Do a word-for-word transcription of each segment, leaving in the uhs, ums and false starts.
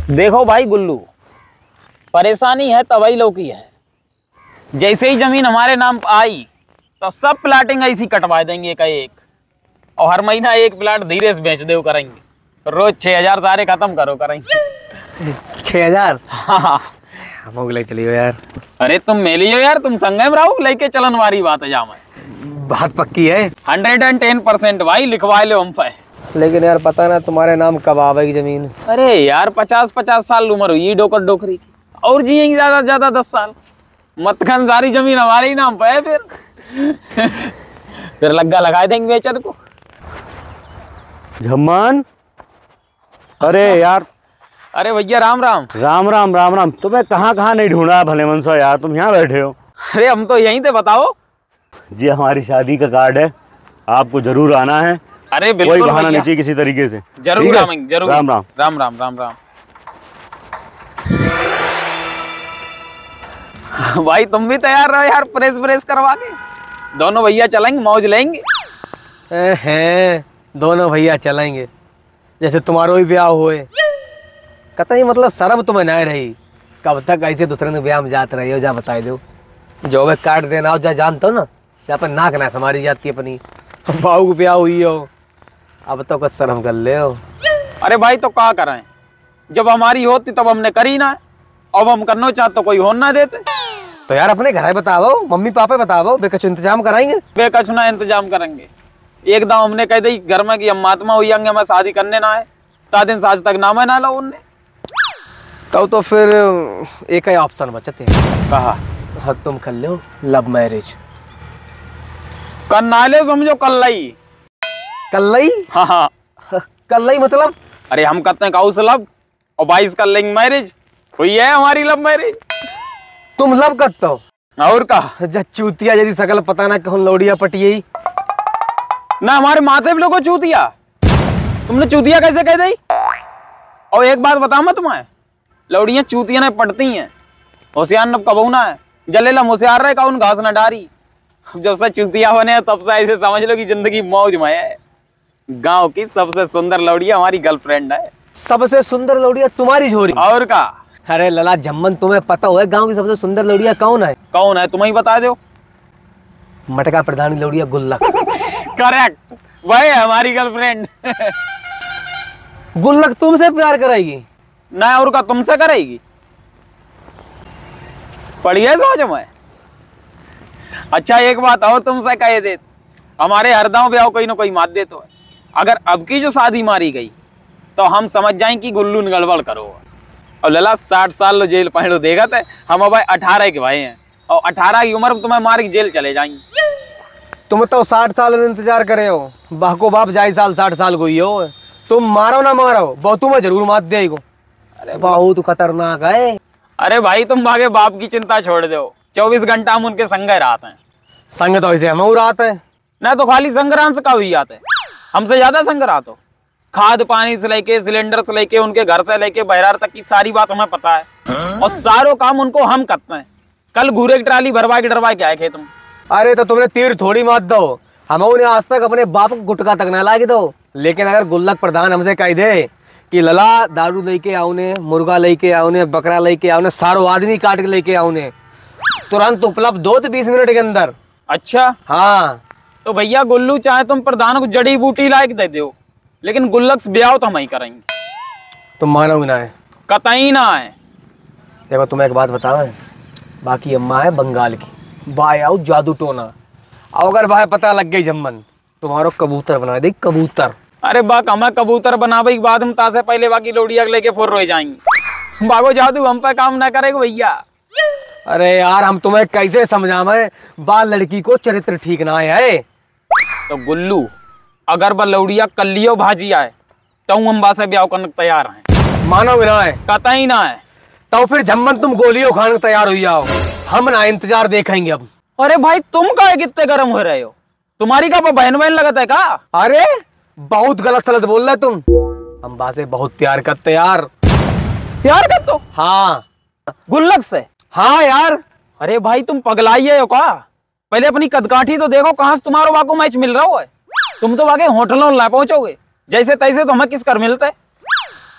देखो भाई गुल्लू, परेशानी है तवई लो की है। जैसे ही जमीन हमारे नाम आई तो सब प्लाटिंग ऐसी कटवा देंगे एक एक, और हर महीना एक प्लाट धीरे से बेच दे करेंगे। रोज छह हजार सारे खत्म करो करेंगे। छह हजार हाँ हम ले चलियो यार। अरे तुम मेलियो यार, तुम संगे में रहो, लेके चलन वाली बात है जामा। बात पक्की है। हंड्रेड एंड टेन परसेंट भाई लिखवा लो हम पे। लेकिन यार पता ना तुम्हारे नाम कब आवेगी जमीन। अरे यार पचास पचास साल उम्र हुई डोकर डोकरी की, और जियेंगे ज्यादा से ज्यादा दस साल। मतखन सारी जमीन हमारे नाम पे है। फिर फिर लग्गा लगा देंगे बेचर को। झम्मन, अरे यार। अरे भैया राम राम। राम राम राम राम। तुम्हें कहाँ कहाँ नहीं ढूंढा भले मन से यार, तुम यहाँ बैठे हो। अरे हम तो यहीं थे, बताओ। जी हमारी शादी का कार्ड है, आपको जरूर आना है। अरे बिल्कुल, कोई बहाना नहीं चाहिए किसी तरीके से। जरूर आएंगे, जरूर। राम राम राम राम राम राम। भाई तुम भी तैयार रहो यार, प्रेस प्रेस करवा के। दोनों भैया चलेंगे, मौज लेंगे। हैं दोनों भैया चलेंगे, जैसे तुम्हारो ही ब्याह हुए। कतई मतलब शर्म तुम्हें ना रही, कब तक ऐसे दूसरे ने ब्याह में जाते रही हो। जा बताई दो, जो वे काट देना हो, जा जानते हो ना, जहाँ पर नाक ना समारी जाती है अपनी। बाहू को ब्याह हुई हो, अब तो कुछ शर्म कर ले हो। अरे भाई तो क्या करें, जब हमारी होती तब हमने करी ना, अब हम करना चाहते तो कोई हो ना देते। तो यार अपने घर बताओ, मम्मी पापा बताओ, बेकछ इंतजाम कराएंगे। बेकछ ना इंतजाम करेंगे। एकदम हमने कह दी घर में कि हम महात्मा हुई हमें शादी करने ना है, ता दिन साज तक नाम है ना लो उनने। तब तो फिर एक ही ऑप्शन बचते हैं। कहा हाँ तुम कर लो लव मैरिज। कर ना ले समझो कल्लई। कल्लई? हाँ हाँ कल्लई मतलब? अरे हम कहते हैं काउस लव, और बाईस कर लेंगे मैरिज। हुई है हमारी लव मैरिज। तुम लव करते हो? और कहा जब चूतिया यदि सकल पता ना कौन लौड़िया पटियई ना, हमारे माथे पे लोगों चूतिया। तुमने चूतिया कैसे कह दी? और एक बात बताऊं मैं तुम्हें, लौड़ियां चूतिया ने पटती हैं, होशियार न कबू ना है। जलेला होशियार रहे का उन घास न डारी। जब से चूतिया बने तब से ऐसे समझ लो कि जिंदगी मौज में है। गांव की सबसे सुंदर लौड़िया हमारी गर्लफ्रेंड है। सबसे सुंदर लौड़िया तुम्हारी झोरी? और का। अरे लला जम्मन, तुम्हें पता हो गांव की सबसे सुंदर लौड़िया कौन है? कौन है तुम्हें ही बता दो। मटका प्रधानी लौड़िया गुल्लक। करेक्ट, वही है हमारी गर्लफ्रेंड। गुल्लक तुमसे प्यार कराएगी? ना और का तुमसे करेगी। पढ़िए सोच में। अच्छा एक बात और तुमसे कह दे, हमारे हरदाव ब्याह कोई ना कोई मात दे तो है। अगर अब की जो शादी मारी गई तो हम समझ जाएं कि गुल्लू ने गड़बड़ करो। और लला साठ साल लो जेल पहलो देगा थे, हम भाई अठारह के भाई हैं, और अठारह की उम्र में तुम्हें मार के जेल चले जाएंगे। तुम तो साठ साल इंतजार करे हो, बाको बाप जाए साल साठ साल को ही हो। तुम मारो ना मारो, बहु तुम्हें जरूर मात देगा। अरे बहुत खतरनाक है। अरे भाई तुम भागे बाप की चिंता छोड़ दो, चौबीस घंटा हम उनके संग रहते हैं। संग तो ऐसे हम रात है ना, तो खाली संग्राम से का हुई आते, हमसे ज्यादा संग्रात हो। खाद पानी से लेके सिलेंडर से लेके उनके घर से लेके बहरार तक की सारी बात हमें पता है। और सारों काम उनको हम करते हैं। कल घूरे की ट्राली भरवा के डरवा के आए थे तुम। अरे तो तुमने तीर थोड़ी मात दो, हम उन्हें आज तक अपने बाप को गुटका तक ना लागे दो। लेकिन अगर गुल्लक प्रधान हमसे कह दे कि लला दारू लेके आओ ने, मुर्गा लेके आओ ने, बकरा लेके आओ ने, सारो आदमी काट के लेके आओ ने, तुरंत उपलब्ध दो तो बीस मिनट के अंदर। अच्छा हाँ तो भैया गुल्लू चाहे तुम प्रधान को जड़ी बूटी लायक दे दो, लेकिन गुल्लक से ब्याह तो हम ही करेंगे। तुम मानोगे ना है? कतई ना है। देखो तुम्हें एक बात बताओ, बाकी अम्मा है बंगाल की, बाय आओ जादू टोना। अगर भाई पता लग गई जम्मन, तुम्हारो कबूतर बना दे कबूतर। अरे बाक हमें कबूतर बनावे के बाद हम तासे पहले बाकी लोडिया लेके फुर रह जाएंगे। बागो जादू हम पे काम ना करेगा भैया। अरे यार हम तुम्हें कैसे समझावे, बाल लड़की को चरित्र ठीक ना है। तो गुल्लू अगर बा लौड़िया कल्लियो भाजी आए तो हम बा से ब्याह करने तैयार हैं। मानोगे ना है? कतई ना है। तो फिर जम्मन तुम गोलियों खाने तैयार हो जाओ, हम ना इंतजार देखेंगे अब। अरे भाई तुम का कितने गर्म हो रहे हो, तुम्हारी का बहन बहन लगता है का? अरे बहुत गलत सलत बोल रहे तुम। हम बा से बहुत प्यार करते यार। प्यार कर तो? हाँ गुल्लक से? हाँ यार। अरे भाई तुम पगलाई हो का? पहले अपनी कदकाठी तो देखो, कहां से तुम्हारो वाको मैच मिल रहा हो है। तुम तो वाके होटलों ला पहुंचोगे, जैसे तैसे तो हमें किस कर मिलते।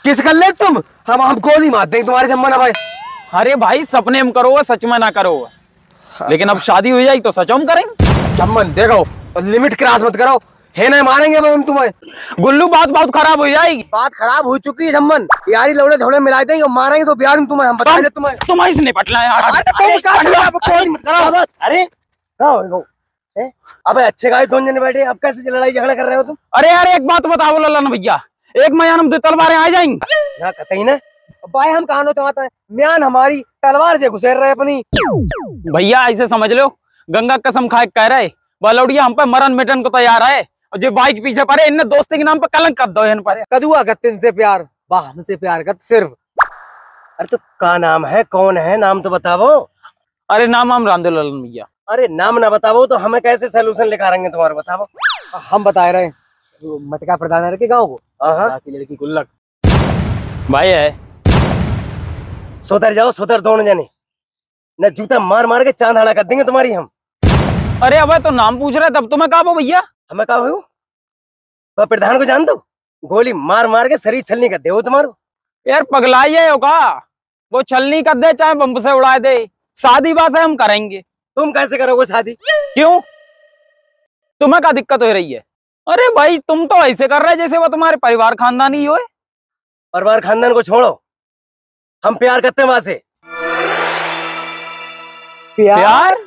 किस कर ले तुम? हम हम गोली मार देंगे तुम्हारे जम्मन भाई। अरे भाई सपने में करो सच में ना करो, लेकिन अब शादी हो जाएगी तो सच में करेंगे। जम्मन देखो, लिमिट क्रॉस मत करो, है नहीं मारेंगे हम तुम्हें। गुल्लू बात बहुत खराब हो जाएगी। बात खराब हो चुकी है जम्मन, यारी लौड़े झोड़े मिला देंगे और मारेंगे तो ब्याह तुम्हें हम बता दे तुम्हें। तुम्हारी से निपटना है यार। अरे तुम क्या कर रहे हो? कोई मत करो। अरे क्या हो गया? हैं? अबे अच्छे गाय दोनों जने बैठे, अब कैसे लड़ाई झगड़ा कर रहे हो तुम? अरे यार एक बात बताओ ललन भैया, एक मयान हम दो तलवारें आ जाएंगी ना कतई ना भाई, हम कहां चाहते हैं म्यान हमारी तलवार से घुसेर रहे अपनी। भैया ऐसे समझ लो, गंगा कसम खाए कह रहे बलौड़िया हम पे मरण मिटन को तैयार है, और जो बाइक पीछे पड़े इनने दोस्ती के नाम पे कलंक कर दो इन पर। कदुआ करते इनसे प्यार, वाह हमसे प्यार कर सिर्फ। अरे तो का नाम है, कौन है, नाम तो बताओ। अरे नाम हम रामदेव ललन भैया। अरे नाम ना बताओ तो हमें कैसे सोल्यूशन लेकर आएंगे तुम्हारे, बताओ। हम बता रहे हैं, मटका प्रधान के गाँव को की लड़की गुल्लक भाई है। सोतर जाओ, सोतर दोनों जने, न जूता मार मार के चांद हड़ा कर देंगे तुम्हारी हम। अरे अब तो नाम पूछ रहे तब तुम्हें कहा भैया। हमें कहा हो तो प्रधान को जान दो, गोली मार मार के शरीर छलनी कर दे वो तुम्हारो। यार पगलाई है का, वो छलनी कर दे चाहे बम से उड़ा दे, शादी बात है हम करेंगे। तुम कैसे करोगे शादी? क्यों, तुम्हें क्या दिक्कत हो रही है? अरे भाई तुम तो ऐसे कर रहे जैसे वो तुम्हारे परिवार खानदानी ही हो। परिवार खानदान को छोड़ो, हम प्यार करते हैं वहां से। प्यार, प्यार?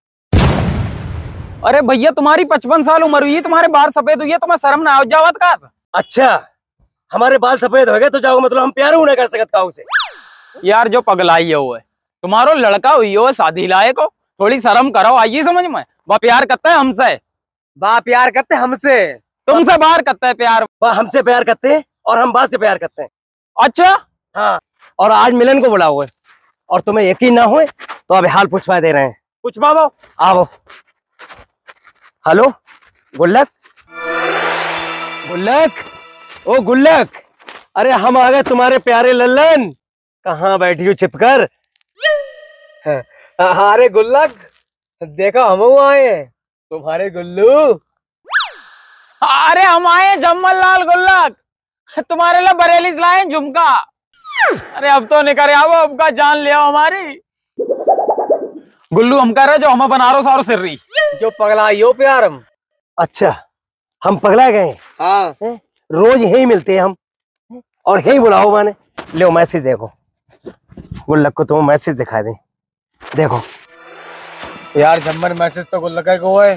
अरे भैया तुम्हारी पचपन साल उम्र हुई, तुम्हारे बाल सफेद हुई है, तुम्हें शर्म ना आ जावत का? अच्छा हमारे बाल सफेद हो गए तो जाओ, मतलब हम प्यार नहीं कर सकते काऊ से? यार जो पगलाई है वो है तुम्हारो लड़का हुई हो शादी लायक हो, थोड़ी शर्म करो, आइए समझ में। वह प्यार करता है हमसे, बा प्यार करते हमसे, तुमसे बाहर करता है प्यार। वह हमसे प्यार करते हैं और हम बा से प्यार करते हैं। अच्छा हाँ, और आज मिलन को बुलाओ और तुम्हें यकीन ना हो तो अभी हाल पूछवा दे रहे हैं। कुछ बाबा आओ। हेलो गुल्लक, गुल्लक, ओ गुल्लक, अरे हम आ गए तुम्हारे प्यारे लल्लन। कहाँ बैठी हो छिपकर? अरे गुल्लक देखो हम आए हैं, तुम्हारे गुल्लू। अरे हम आए जम्मल लाल गुल्लक, तुम्हारे लिए बरेली से लाए झुमका। अरे अब तो निकल आओ, अब का जान ले आओ हमारी। गुल्लू हम कह रहे जो हमें बना रहे सारो सिर्री जो पगला यो प्यार हम। अच्छा हम पगला गए? हाँ, रोज यही मिलते हैं हम और यही बुलाओ माने। लो मैसेज देखो, गुल्लक को तुम मैसेज दिखा दे, देखो। यार जम्मन मैसेज तो गुल्लक को है।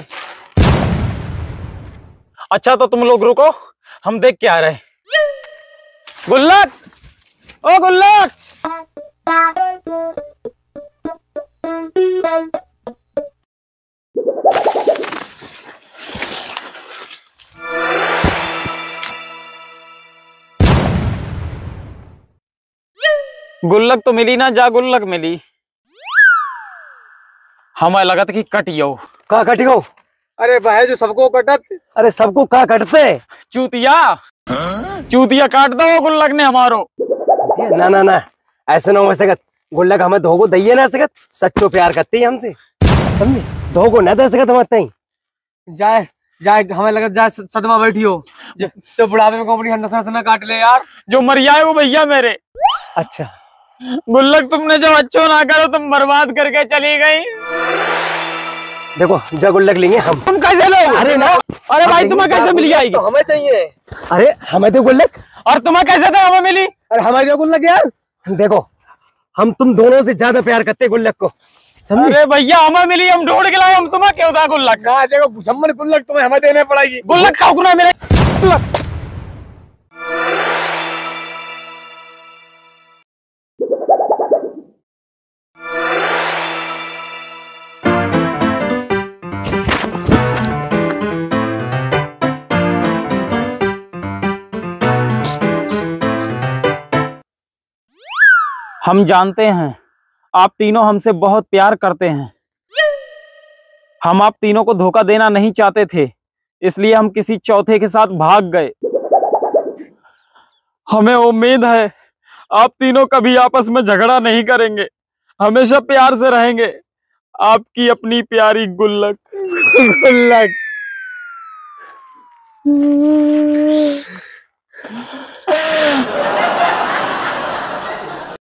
अच्छा तो तुम लोग रुको, हम देख के आ रहे हैं। गुल्लक, ओ गुल्लक, गुल्लक तो मिली ना, जा गुल्लक मिली। हमें लगत कि कटियो का कटियो? अरे भाई जो सबको कटत, अरे सबको का कटते चूतिया, चूतिया काट दो गुल्लक ने हमारो। ना ना ना ऐसे ना हो सकत, गुल्लक हमें धोखो दइए ना सकत, सच्चो प्यार करती है हमसे, समझे? धोखो ना दे सकत हम। जाए जाए हमें लगत जाए सदमा बैठी हो तो बुढ़ापे में कंपनी नसा ना काट ले यार। जो मर जाए वो भैया मेरे। अच्छा गुल्लक तुमने जो अच्छो ना करो तुम बर्बाद करके चली गई। देखो जा गुल्लक लेंगे हम। तुम कैसे लो? अरे ना, अरे भाई तुम्हें कैसे मिल जाएगी? तो हमें चाहिए। अरे हमें दो गुल्लक। और तुम्हें कैसे थे हमें मिली? अरे हमें दो गुल्लक यार। देखो हम तुम दोनों से ज्यादा प्यार करते हैं गुल्लक को, समझे? अरे भैया हमें मिली, हम ढूंढ के लाए, हम तुम्हें क्यों था गुल्लक? ना देखो जम्मन गुल्लक तुम्हें हमें देने पड़ेगी। गुल्लक खाओ ना मेरे गुल्लक। हम जानते हैं आप तीनों हमसे बहुत प्यार करते हैं, हम आप तीनों को धोखा देना नहीं चाहते थे, इसलिए हम किसी चौथे के साथ भाग गए। हमें उम्मीद है आप तीनों कभी आपस में झगड़ा नहीं करेंगे, हमेशा प्यार से रहेंगे। आपकी अपनी प्यारी गुल्लक। गुल्लक